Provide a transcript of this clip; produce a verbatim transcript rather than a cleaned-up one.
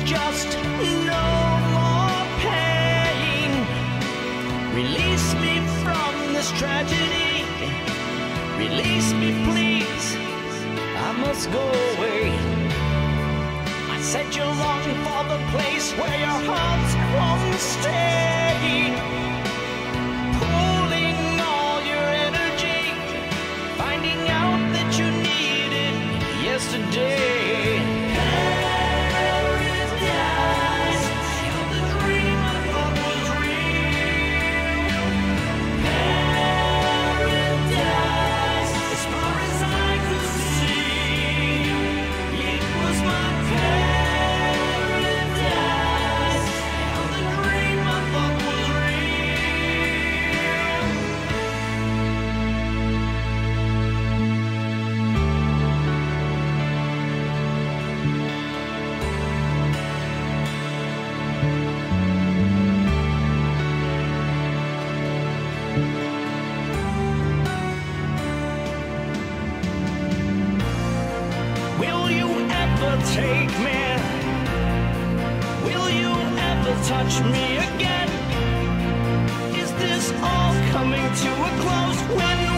just no more pain. Release me from this tragedy. Release me, please. I must go away. I said you're longing for the place where your heart won't stay. Pulling all your energy, finding out that you need it yesterday. Paradise, you're the dream I thought was real. Paradise, as far as I could see, it was my paradise. You're the dream I thought was Will you ever take me? Will you ever touch me again? Is this all coming to a close? When